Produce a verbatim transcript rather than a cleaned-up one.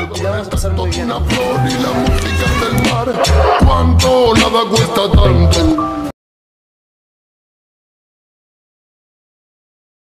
y la vamos a pasar muy bien. Una flor y la música del mar. Cuánto nada cuesta tanto.